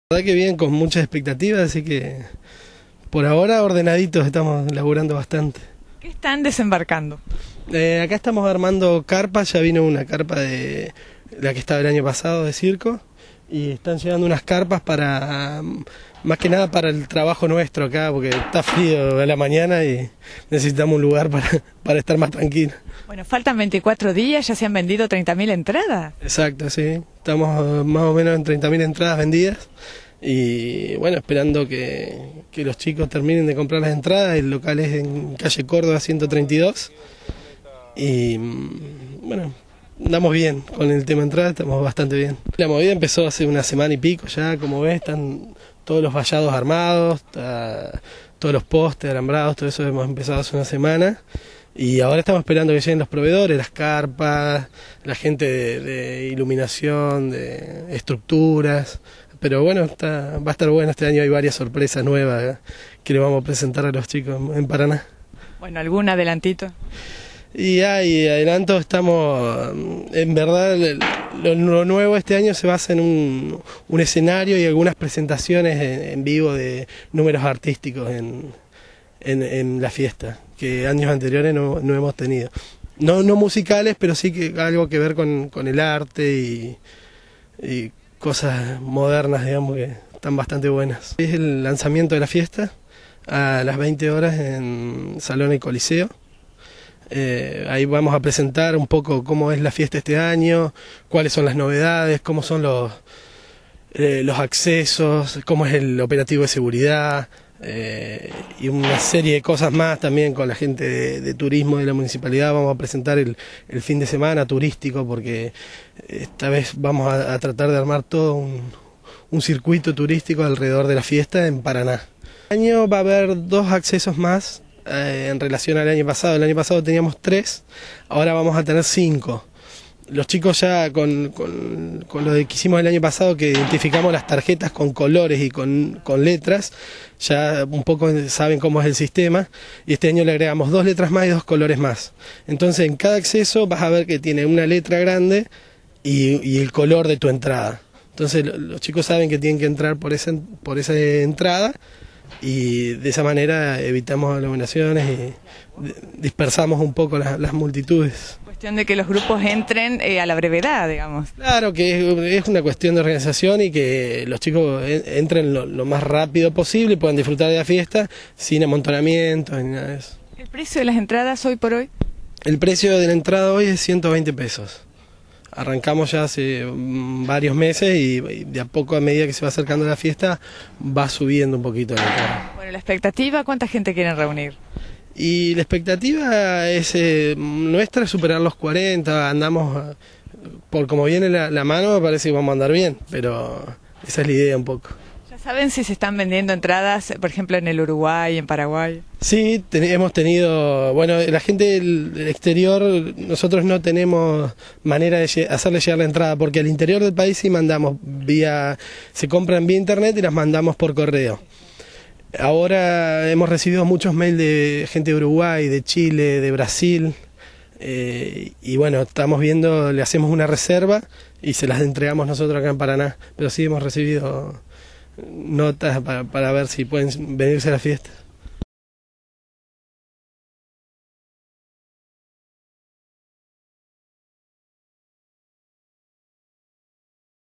La verdad que bien, con muchas expectativas, así que por ahora ordenaditos, estamos laburando bastante. ¿Qué están desembarcando? Acá estamos armando carpas, ya vino una carpa de la que estaba el año pasado de circo, y están llegando unas carpas para, más que nada para el trabajo nuestro acá, porque está frío a la mañana y necesitamos un lugar para estar más tranquilos. Bueno, faltan 24 días, ya se han vendido 30.000 entradas. Exacto, sí, estamos más o menos en 30.000 entradas vendidas. Y bueno, esperando que los chicos terminen de comprar las entradas. El local es en calle Córdoba 132 y bueno, andamos bien con el tema entrada, estamos bastante bien. La movida empezó hace una semana y pico ya, como ves, están todos los vallados armados, todos los postes alambrados, todo eso hemos empezado hace una semana. Y ahora estamos esperando que lleguen los proveedores, las carpas, la gente de iluminación, de estructuras. Pero bueno, va a estar bueno este año, hay varias sorpresas nuevas que le vamos a presentar a los chicos en Paraná. Bueno, ¿algún adelantito? Y hay adelanto, estamos, en verdad, lo nuevo este año se basa en un escenario y algunas presentaciones en vivo de números artísticos en la fiesta, que años anteriores no hemos tenido. No musicales, pero sí que algo que ver con el arte y cosas modernas, digamos, que están bastante buenas. Es el lanzamiento de la fiesta a las 20 horas en Salón El Coliseo. Ahí vamos a presentar un poco cómo es la fiesta este año, cuáles son las novedades, cómo son los accesos, cómo es el operativo de seguridad, y una serie de cosas más también con la gente de turismo de la municipalidad. Vamos a presentar el fin de semana turístico, porque esta vez vamos a tratar de armar todo un circuito turístico alrededor de la fiesta en Paraná. Este año va a haber 2 accesos más en relación al año pasado. El año pasado teníamos 3, ahora vamos a tener 5. Los chicos ya con lo que hicimos el año pasado, que identificamos las tarjetas con colores y con letras, ya un poco saben cómo es el sistema, y este año le agregamos 2 letras más y 2 colores más. Entonces en cada acceso vas a ver que tiene una letra grande y el color de tu entrada. Entonces los chicos saben que tienen que entrar por esa entrada, y de esa manera evitamos aglomeraciones y dispersamos un poco las multitudes. Cuestión de que los grupos entren a la brevedad, digamos. Claro que es una cuestión de organización, y que los chicos entren lo más rápido posible y puedan disfrutar de la fiesta sin amontonamientos ni nada de eso. ¿El precio de las entradas hoy por hoy? El precio de la entrada hoy es 120 pesos. Arrancamos ya hace varios meses y de a poco, a medida que se va acercando la fiesta, va subiendo un poquito la entrada. Bueno, la expectativa, ¿cuánta gente quieren reunir? Y la expectativa es nuestra es superar los 40, andamos, por como viene la mano, me parece que vamos a andar bien, pero esa es la idea un poco. ¿Ya saben si se están vendiendo entradas, por ejemplo, en el Uruguay, en Paraguay? Sí, hemos tenido, bueno, la gente del exterior, nosotros no tenemos manera de hacerle llegar la entrada, porque al interior del país sí mandamos se compran vía internet y las mandamos por correo. Ahora hemos recibido muchos mails de gente de Uruguay, de Chile, de Brasil, y bueno, estamos viendo, le hacemos una reserva y se las entregamos nosotros acá en Paraná, pero sí hemos recibido notas para ver si pueden venirse a la fiesta.